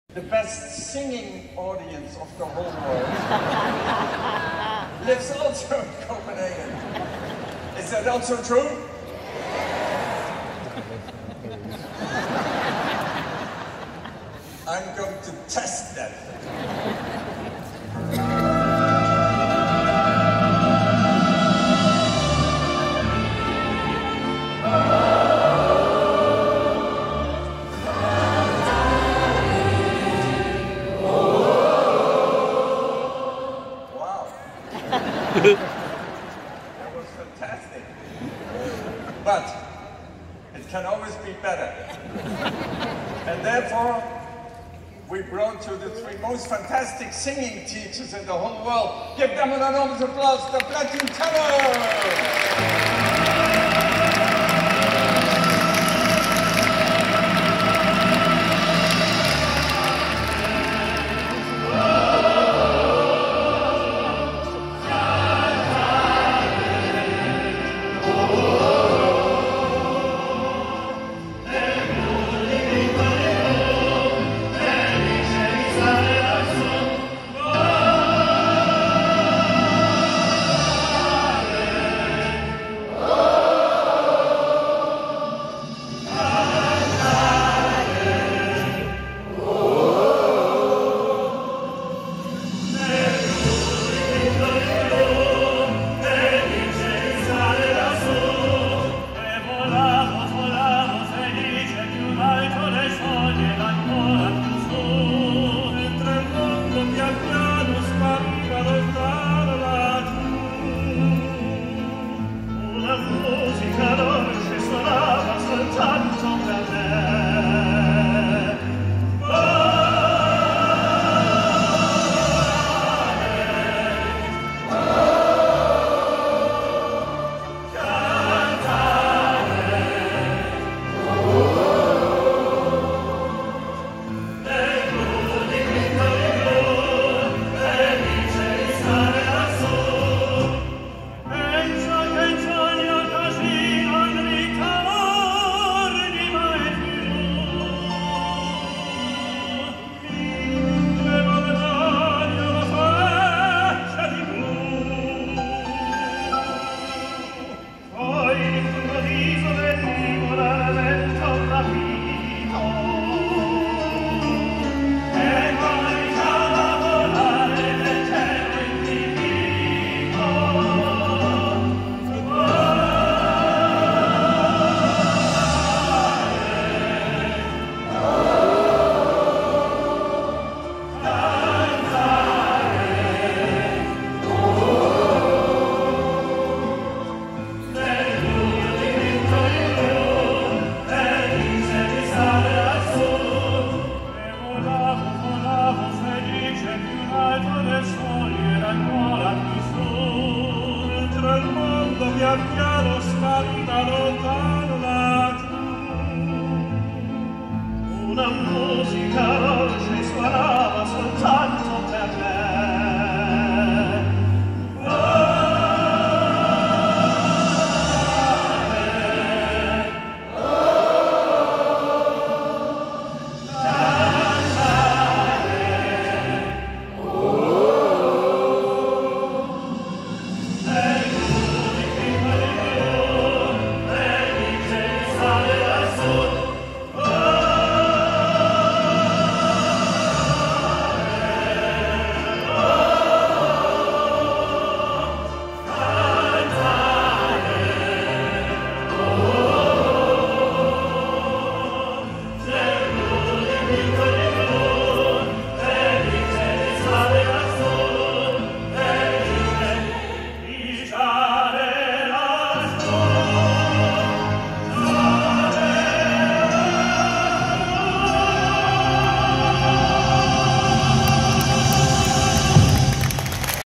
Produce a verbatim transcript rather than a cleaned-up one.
The best singing audience of the whole world lives also in Copenhagen. Is that also true? I'm going to test that. That was fantastic. But it can always be better. And therefore, we brought you the three most fantastic singing teachers in the whole world. Give them an enormous applause, the Platin Tenors!